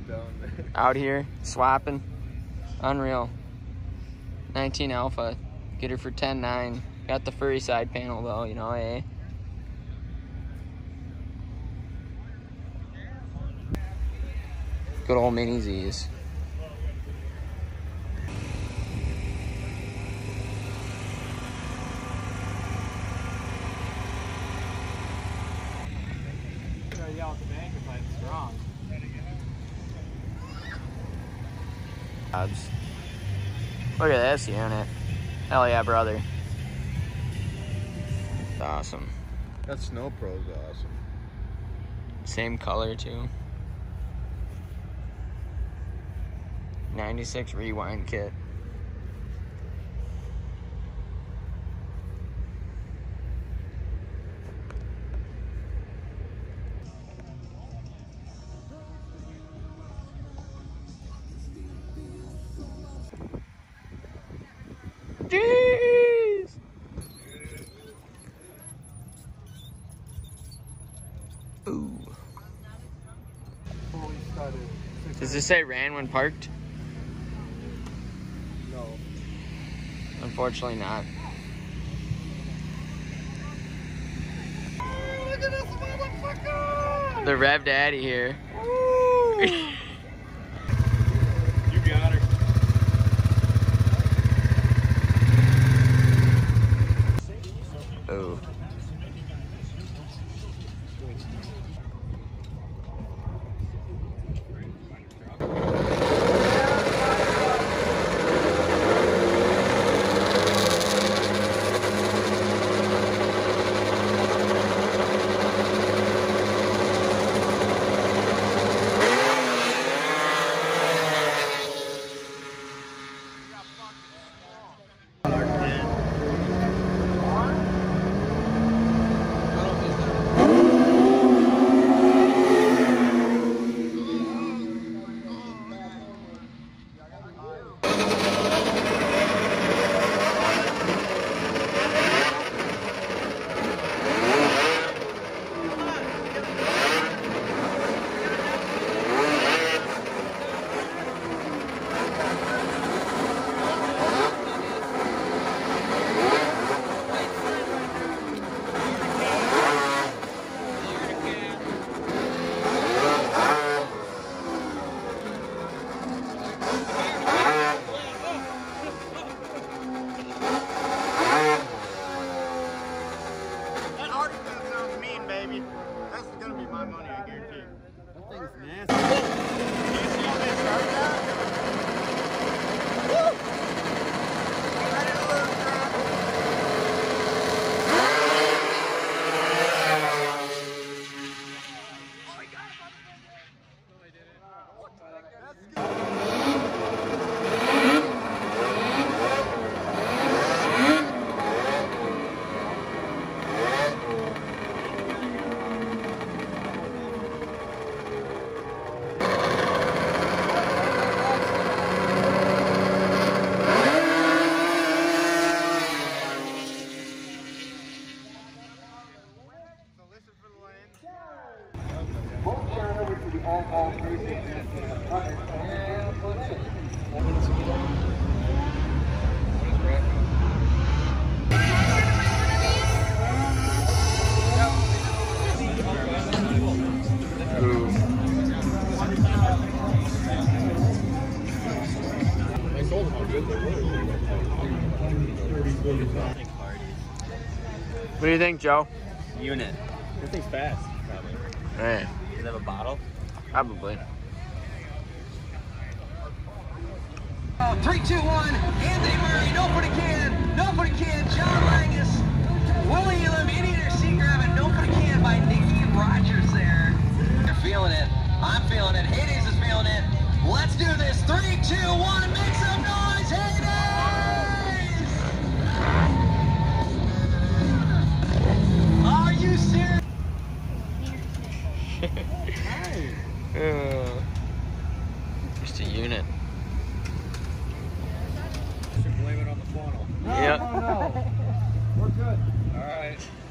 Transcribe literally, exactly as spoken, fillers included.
down there. Out here, swapping. Unreal. nineteen Alpha. Get her for ten nine. Got the furry side panel though, you know, eh? Good old mini Z's. Look at this unit. Hell yeah, brother. It's awesome. That Snow Pro's awesome. Same color too. ninety-six rewind kit. Jeez! Ooh. Does this say ran when parked? No. Unfortunately not. Oh, look at this motherfucker! The Rev Daddy here. You got her. Oh. What do you think, Joe? Unit. This thing's fast, probably. Hey. Does it have a bottle? Probably. Oh, three, two, one. Anthony Murray, nobody can. Nobody can. John Langus. Willie Elam, Indian Sea Grabbing, nobody can by Nicky Rogers there. They're feeling it. I'm feeling it. Haydays is feeling it. Let's do this. Three, two, one. Make some noise, Haydays! Are you serious? uh, just a unit. Should blame it on the funnel. Yep. No, no, no. We're good. All right.